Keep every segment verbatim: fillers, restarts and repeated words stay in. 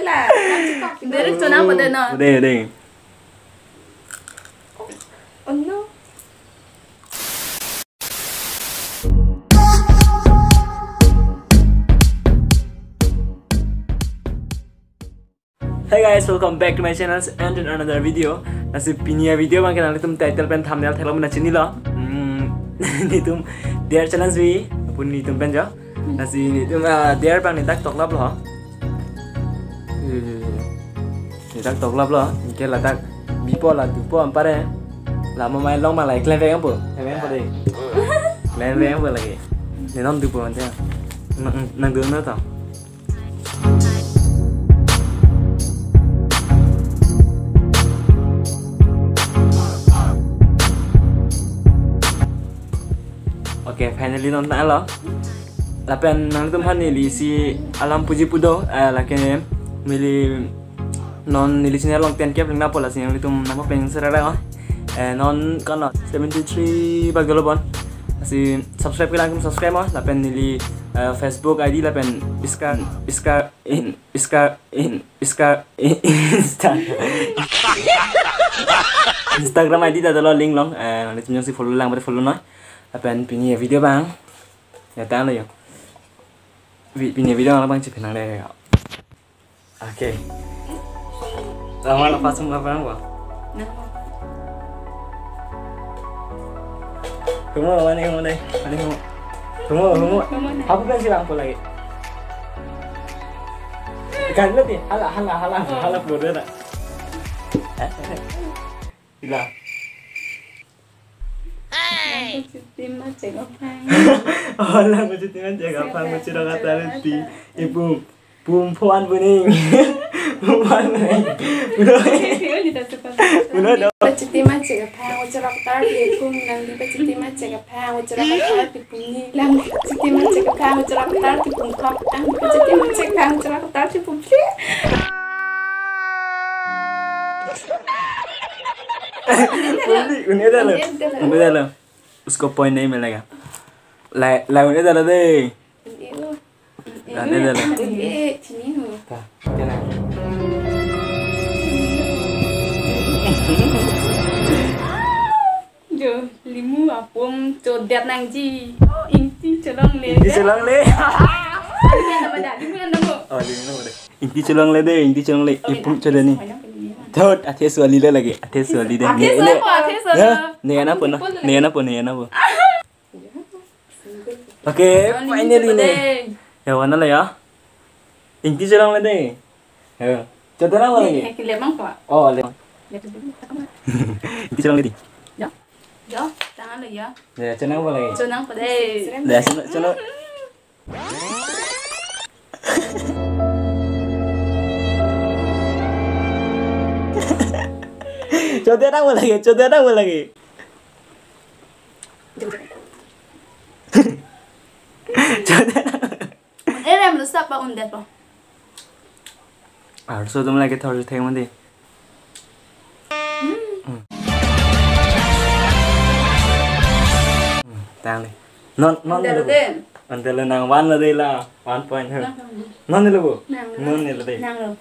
là làm chiếc cọc thì đấy cho nào vào đây nào. Đây đây. Oh no. Hey guys, welcome back to my channel and in another video. Nasi pinia video bang kenal itu title pen thumbnail thelo mana chini lo. Ni tum their challenge vi pun ni tum pen jo. Nasi ni tum their bang ni tak tok lap lo. Ni tak tok lap lo. Ke la tak bipo la dupo ampare. La mo mai long ma lai klen ve ampo. Ve ampo dei. Klen ve ampo lagi. Ni non dupo ante. Nang nang đường nữa tao. Okay, finally non tak lo. Lapan nang tumhan ni li si alam puji pudo, eh lakin mili non ni li sini long ten kep lingna pola sini li tum nama peng serara oh. Eh non kan lo seventy-three bagolo bon. Si subscribe ke langkum subscribe oh. Lapan ni li Facebook I D lapan iska iska in iska in iska insta Instagram I D dah lo link long. Eh nanti punya si follow lang, boleh follow no. Apan punya video bang, ya tahu ya. Punya video lah bang cipin nang deh. Oke. Lama lepas semua bang bang. Kamu mana kamu deh? Mana kamu? Kamu kamu. Apa kan sih bang lagi? Kan lu nih, halah halah halah halah bodoh tak? Eh, bila? Tim macam apa? Oh lah macam tim macam apa? Macam orang kata nanti ibu perempuan bening, perempuan bening, benar. Benar dah. Macam tim macam apa? Macam orang kata ibu nanti macam tim macam apa? Macam orang kata ibu ni lang. Macam tim macam apa? Macam orang kata ibu kau, ang macam tim macam apa? Macam orang kata ibu beli. Beli, unik dah lah. Unik dah lah. उसको point नहीं मिलेगा ला लाउने दाला दे लाने दाला ए चिनी हो ता क्या ना जो limu apum जो đẹp nang ji inti chelong le inti chelong le ini nama dah limu yang nama oh limu nama deh inti chelong le deh inti chelong le ipum chelong ni Thot, ate suali le lagi, ate suali deh. Ate suali apa? Ate suali. Ni apa na? Ni apa? Ni apa? Okay, finally ni. Ya, mana lah ya? Inti jelang le deh. Ya, coba lah lagi. Ni kita lemang pak. Oh, lemang. Inti jelang le di. Ya, ya, tangan le ya. Ya, cenang apa lagi? Cenang apa deh? Dah, cenang, cenang. Coba apa lagi? Coba apa lagi? Coba. Eh, ram lu siapa undet po? Ah, so तुम लगे थोड़ी थे मुझे. Tang ni. Non non ni lu. Ante lu nang one lu deh lah, one point her. Non ni lu bu. Non ni lu deh. Nang lu.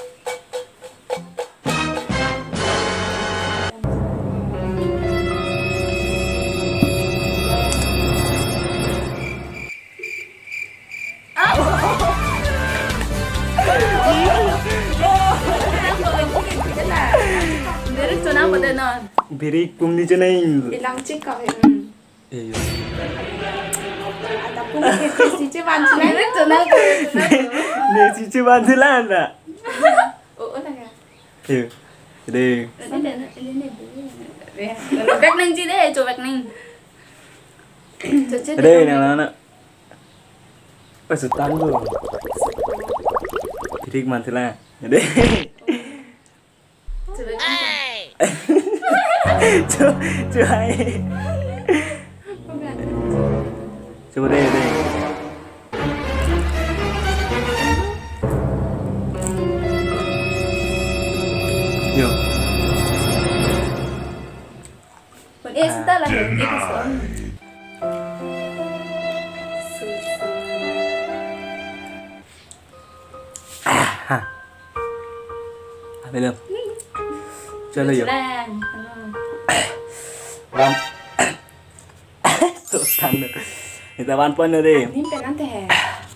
Dari sana pada non. Beri kum ni je naik. Bilang cik kau. Eh. Ada pun kita si cik bantu lah. Dari sana. Ni si cik bantu lah anda. Oh, oh tak ya. Eh. Jadi. Ini ini ini. Bek neng cik deh, coba bek neng. Ada yang mana? Pas sultan tu. Beri mantu lah. Jadi. Coba, coba. Coba deh, deh. Yo. Eh, setelah itu kesel. Ah, Bây giờ chơi là gì? Lan. Van. Sultan. Kita van pun ada. Ini penan teh.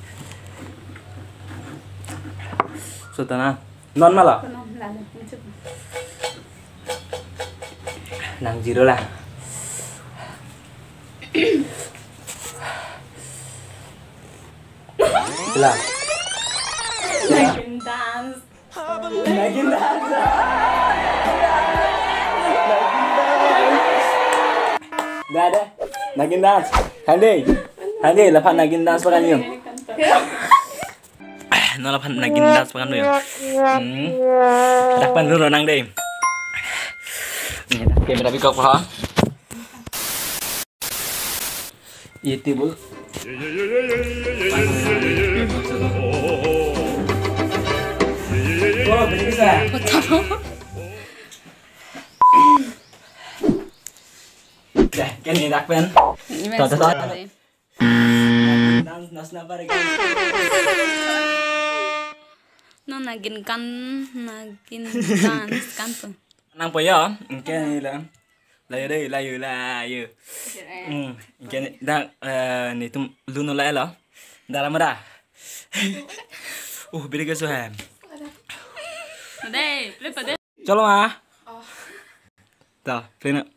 Sultan ah. Non malah. Penan lalu. Nang zero lah. Lah. Nagin dance. Nagin dance. Dah ada. Nagin dance. Hande. Hande lapan nagin dance pakan yun. No lapan nagin dance pakan yun. Hmm. Dapan dulu nang deh. Ini dah kamera bikok pa. Itibul. Oh, bisa. Dah, kan ini dak pen. Tahu tahu. Nang nas na pare. No nagin kan nagin dance kan tuh. Nang po ya, kan ini lah. Layu deh, layu layu. Hmm, kan dah ni tu luno lah lah. Dah lama dah. Uh, beri ke suhem. Đây, play vào đây. Chalo ah. Dah, play nak.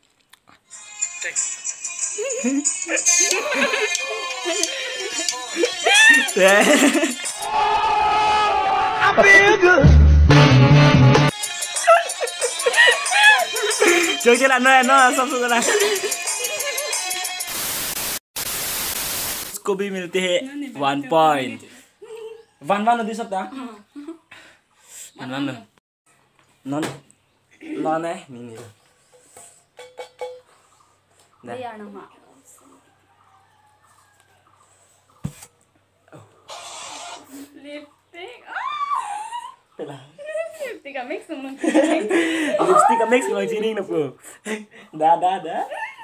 Chơi chơi lại nơi nó xong rồi này. Scooby मिलती है one point. One one nanti sabda. One one lo. Non non này mini. Đây là nó mà. Lipstick. Tức là Lipstick cả mix xong luôn. lipstick ka mix ng chining na po. Da da da.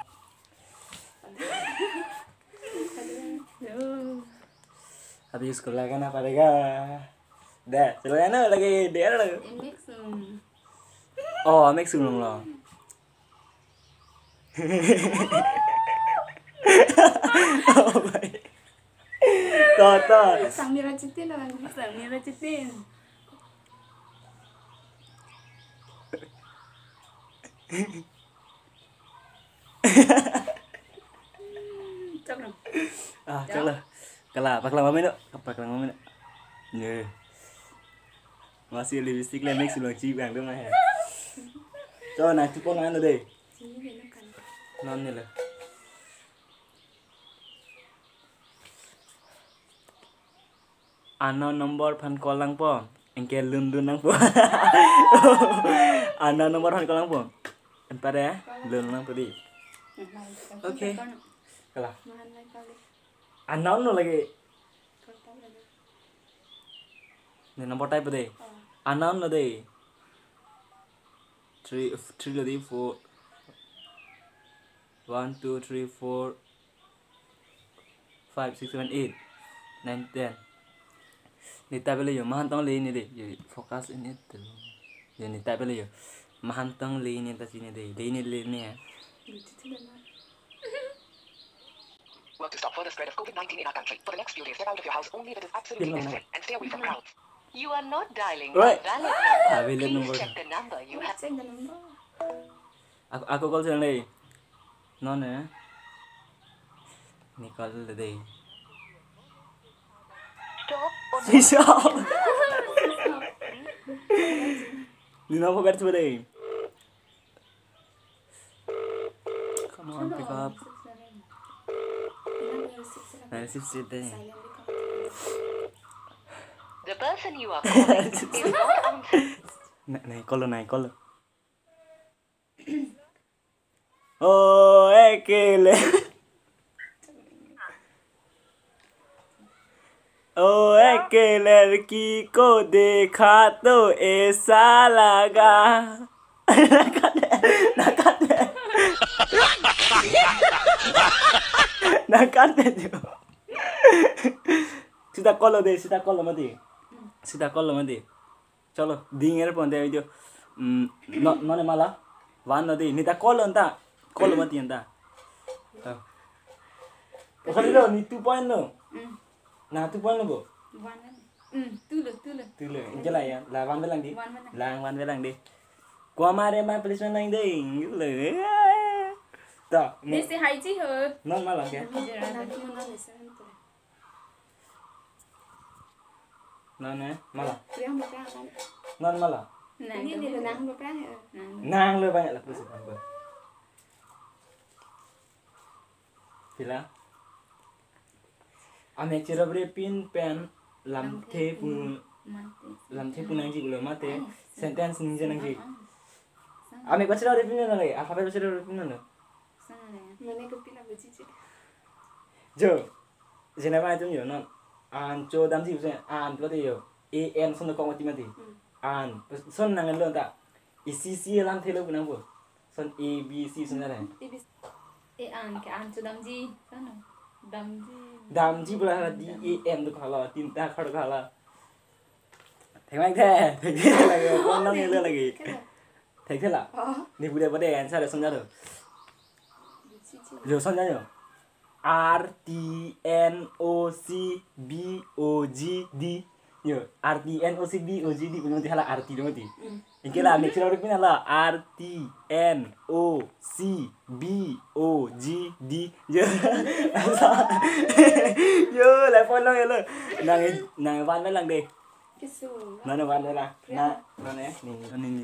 Habis sekolah kan apa dega? Dah, celana lagi dia lagi. Mix xong. Oh, mix luôn rồi. Oh my. To to. Samira Citin lah. Samira Citin. Chắc rồi. Ah, chắc là. Kalah, pak lama minum. Pak lama minum. Nè. Masih lipstick lên mix luôn chi vàng đúng không hả? Cho này chụp con ăn rồi đi. Non này là. Ano nomor pan kolang po. Engke lundun nang po. Ano nomor pan kolang po. Empat ya. Lundun nang po di. Okay. Kalah. Ano no lagi. Ni nomor type deh. Ano no deh. Three three lagi four. One two three four. Five six seven eight. Nine ten. Ni type lagi. Mahantang lagi ni deh. Jadi fokus ini tu. Jadi type lagi. Mahantang lagi ni atas ini deh. Lagi ni lagi ni ya. Work to stop further spread of COVID nineteen in our country. For the next few days, step out of your house only if it is absolutely necessary and stay away from crowds. You are not dialing Right. a valid number. Ah, valid number. Please check the number you have. Check the number. Aku aku call silang lagi. Non ya. Ni call lagi. Stop or Bisa. Ni nama kat sebelah ni. Come on, pick up. Nah, sip sip deh. the person you are calling is not answering. Nah, naik call naik call. Oh, ekele. ओ एक लड़की को देखा तो ऐसा लगा nakate jo सीधा call दे सीधा कॉल मत दे सीधा कॉल मत दे चलो दिंगर पंदे video nó nó này mà là van nó đi, nita call lên ta, call mà tiền ta. Kalau itu ni two point lo, nah two point lo bu. Van đấy. Ừ, tư lực, tư lực. Tư lực, chứ lại à, là van với lăng đi. Van với lăng. Lang van với lăng đi. Qua mà đây mà placement lăng đi, như lời. Đó. Đây sẽ hay chứ hả? Nó mà lăng kìa. Nó nè, mà là. Nó mà là. Nàng Ini dia nang berapa? Nang lo banyak lah placement bu. Sila. Ame cira berpin pen lam the pun lam the pun nangji belum mate sentence ninja nangji. Ame baca berpin mana lagi? Alfabet baca berpin mana? Sana này. Mana kepila begitu? Jo, jenama itu yo non. An cho dam ji bukan an tu tu yo. A N son kau mati mati. An son nangan lo tak. I C C lam the lo pun nampu. Son A B C son ada. Ê ăn cái ăn cho đam gì? Sao nào? Đam gì? Dam ji pula D A M tu kalau tinta kau kalau. Thấy anh thế, thấy thế là con nó nghe lên là gì? Thấy thế là? Ni bude bude anh sao để xong ra được? Rồi xong ra rồi. R T N O C B O G D. Yo, R T N O C B O G D punya nanti hala R T dong nanti. Ini lah next round punya lah R T N O C B O G D. Yo, yo, lại phone long yo. Nang nang van với lăng đi. Nó nó van đây là. Nó nó nè, ni ni ni.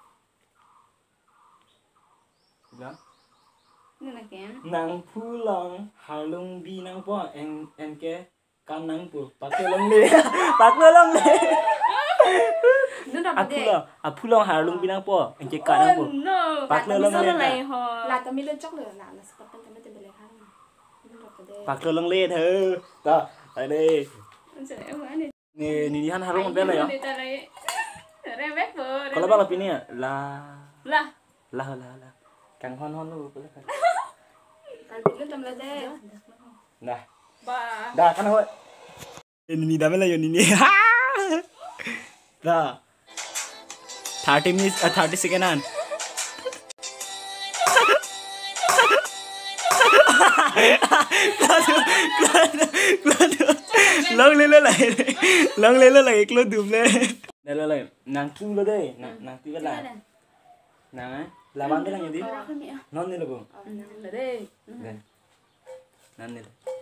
Đó. Nên là kén. Nang pulang halung bi nang po en en ke kan nang pu pakai long le pakai long le Nó đọc aku cái. lah aku long halung bi nang po en ke kan nang pu No. pakai long Sao le lại họ? Là tao mi lên chóc lửa là là spot tao mới tìm được hai. pakai long le thơ đó ở đây Sẽ em nói này. ni ni han halung bên này Đi ta đây. Ra vét vừa. kalau bang lapini ya la Là. la la la kang hon hon lu boleh kan Kalau lên tao lên đây. dah Ba. dah kan hoi ini ni dah mela yo ni ni dah thirty minutes uh, thirty second an lông lên lên lại lông lên lên lại lông đùm lên đây là lại nàng tu lên đây nàng nàng tu cái là nàng ấy là bán cái là gì đi non đi là bụng Là đây. đây non đi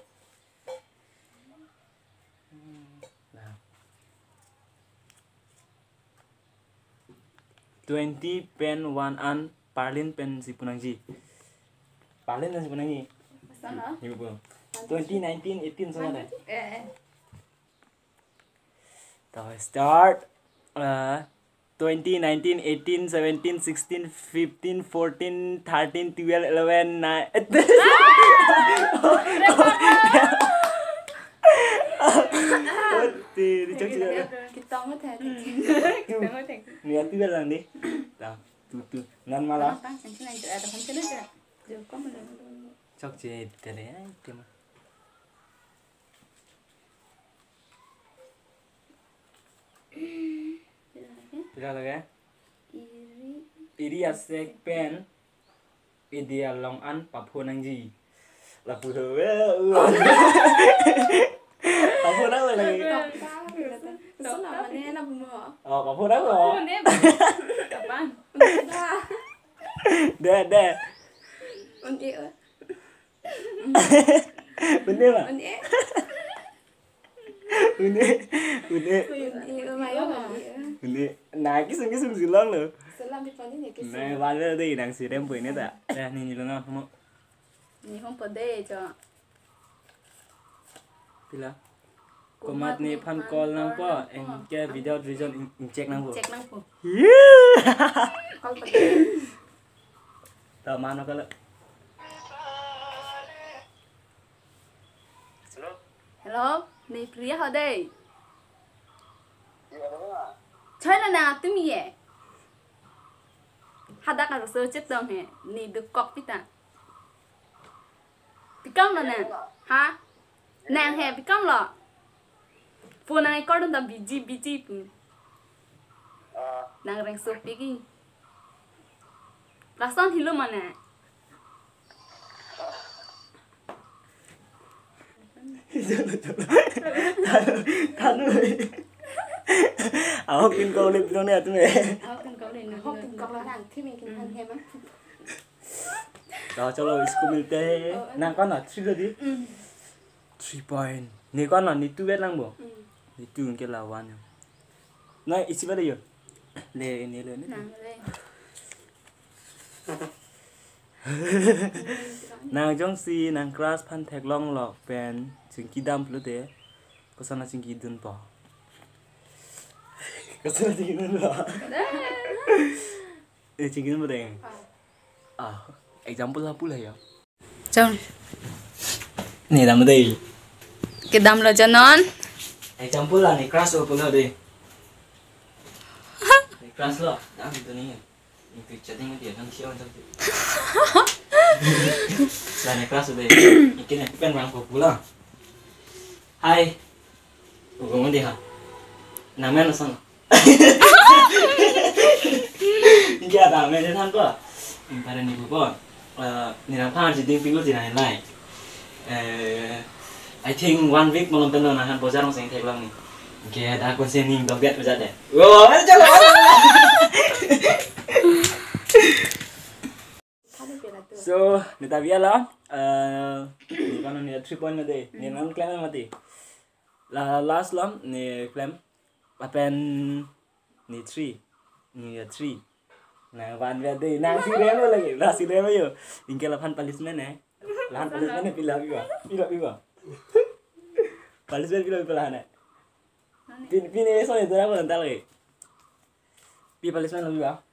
twenty pen one an parlin pen si punangji parlin si punangji Sao nữa? nhiều bữa twenty nineteen eighteen sao đây Ê. rồi start uh, twenty nineteen eighteen seventeen sixteen fifteen fourteen thirteen twelve eleven nine thì đi chơi chơi Cái tao mới thề. Đừng có thể. Lihat tu lah ni. Dah, tu tu. Nan malah. Tăng sang cái này tự là không chết được. Được có một lần. Chok je tere ai tema. Tidak lagi. Iri. Iri asek pen. Ideal long an papu nangji. Lapu tu. Papu nang lagi. Số nào mà nghe nó mưa. Oh, papu nang lo. Con em. Tập ăn. Dah, dah. Undi ơi. Bener lah. Undi. Undi. Undi. Undi ơi mày ơi. Undi. Nah, kisah kisah silang lo. Salam di pani ni kisah. Nah, balik deh, nang si rempo ini tak. Dah, ni ni lo nak semua. Ni không có đề cho. Pila. Komat ni pan call nang po, en ke video vision in check nang po. Check năng phụ. Con phải. Tahu mana kalau? Hello. Hello. Ni Priya ở đây. Chơi là nào tụi mi vậy? Hạt đắc là sơ chết đồng hè. Ni được cọc với ta. Bị cong là nè. Hả? Nàng hè bị cong là. Phụ nàng ấy có đông ta bị gì bị gì phụ. Nàng răng sụp bị gì. Perasaan hilang mana? Tanu. Aku pin kau lip tu ni atu ni. Aku kan kau ni. Hộp từng cọc là đằng khi mình kinh thân thêm á. Đó cho lo school milte. Nang con là three đi. Three point. Ni con là ni tu bet lang bo. Ni tu cái là one. Này isi ba đây? Le ni le ni. Nàng trong si nàng grass pan thẹt long lọ pen chừng kỳ đam plus thế có sao là chừng kỳ đơn bỏ có sao là chừng kỳ đơn bỏ ừ chừng kỳ đơn bỏ đây à example là pula ya Chong. này làm đây Cái đam là cho non. example là này grass ở pula đây grass lo đã itu nih itu chatting dia kan siapa yang là này class đây cái này quen bằng của pula hai ủa có đi hả nằm men là sao kia ta men để thằng cơ pada ni bubon ni làm phan chỉ tiếng tiếng gì này này I think one week malam tenang nahan bozar orang sengtek lang ni kia dah aku sening doget bejat deh wow jalan so nita biar lah ni kan ni three point mati ni nam claim mati la last lam ni claim apen ni three ni three nah one biar deh nah si rem lagi lah si rem ayo ingke lapan punishment eh lapan punishment ni pilih biwa pilih biwa punishment pilih pilih ne pin pin ni so ni tu apa nanti lagi pilih punishment lagi biwa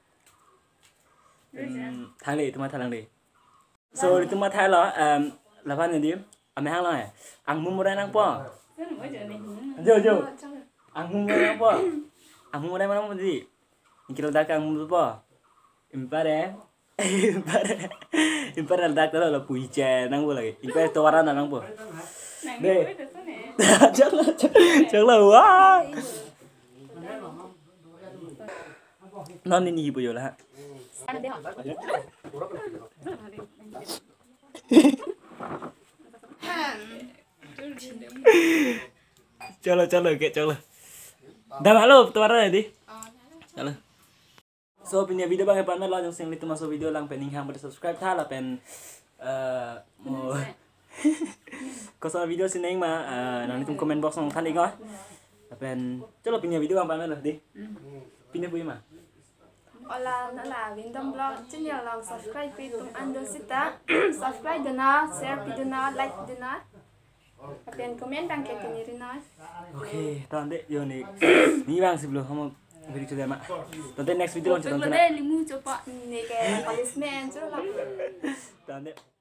thang đi tụi thang đi so tụi mà thay lo là fan gì đi à mày hang lo này ăn mua mua đây năng po jo jo ăn mua mua đây năng po ăn mua đây mà năng gì kita dah ăn mua po impare impare impare dah kalau là pui chè năng po lagi impare toaran năng po đây chắc là chắc là quá non ini ibu yo lah चलो चलो के चलो dah malu tuara nanti chalo so punya video bang pan lo yang sing itu masuk video lang pening hang pada subscribe tha la pen mo có sao video xin anh mà nanti tum comment box nong than đi coi pen chalo punya video bang pan lo đi punya vui mà Hola, nó là Vindom Vlog. Trên nhà lòng subscribe video tum ando sita. Subscribe do na, share video na, like do na. Apian comment đăng ký kênh như nói. Ok, tạm biệt giờ này. Ní bang sebelum kamu video sudah mak. Tonton next video lanjut tonton. Limu coba nih kayak policeman, coba. Tạm biệt.